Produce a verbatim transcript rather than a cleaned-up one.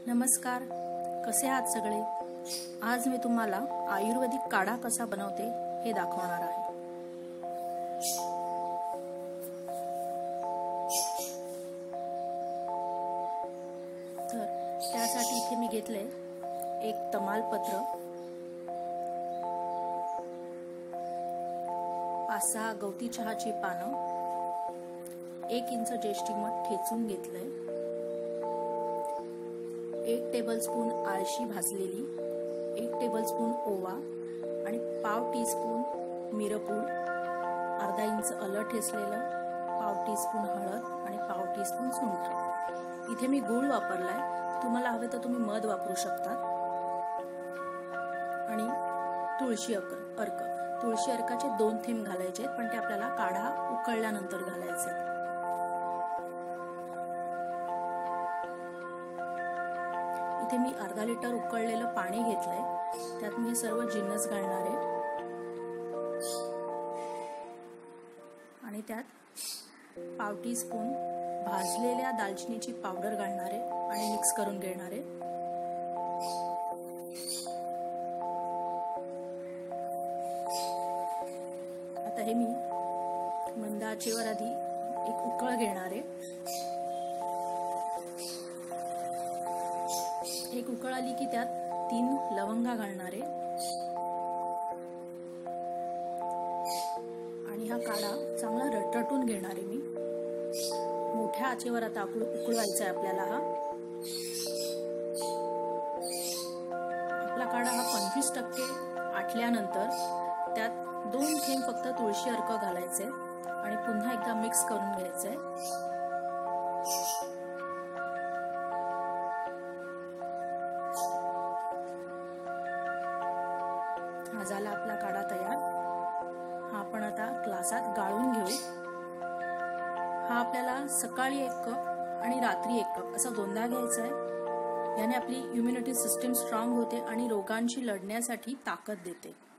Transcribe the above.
नमस्कार, कसे आहात सगळे? आज मी तुम्हाला आयुर्वेदिक काढा कसा बनवते हे दाखवणार आहे। तर त्यासाठी इथे मी घेतले एक तमालपत्र, पाच सहा गवती चहाची पानं, एक इंच ज्येष्ठी मध ठेचून घेतलंय, एक टेबलस्पून आळशी भाजलेली, एक टेबलस्पून ओवा आणि पाव टीस्पून मिरपूड, अर्धा इंच आलं ठेचलेलं, पाव टीस्पून हळद आणि पाव टीस्पून सुंठ। इथे मी गूळ वापरलाय, तुम्हाला हवे तर तुम्ही मध वापरू शकता। आणि तुळशी अर्क, तुळशी अर्काचे दोन थेंब घालायचे, पण ते आपल्याला काढा उकळल्यानंतर घालायचे। इथे मी अर्धा लिटर उकळलेलं पाणी घेतलंय, त्यात मी सर्व जिन्नस घालणार आहे आणि त्यात पाव टीस्पून भाजलेल्या दालचिनीची पावडर घालणार आहे आणि मिक्स करून घेणार आहे। आता हे मी मंद आचेवर आधी एक उकळ घेणार आहे। एक उकळ आली की त्यात तीन लवंगा घालणार आहे आणि हा काढा चांगला रटरटून घेणार आहे मी। मोठ्या आचेवर आता उकळवायचा आहे आपल्याला। हा आपला काढा हा पंचवीस टक्के आटल्यानंतर त्यात दोन थेंब फक्त तुळशी अर्क घालायचे आणि पुन्हा एकदा मिक्स करून घ्यायचंय। हा झाला आपला काढा तयार। हा आपण आता ग्लासात गाळून घेऊ। हा आपल्याला सकाळी एक कप आणि रात्री एक कप असं दोनदा घ्यायचा आहे। याने आपली इम्युनिटी सिस्टीम स्ट्रॉंग होते आणि रोगांशी लढण्यासाठी ताकद देते।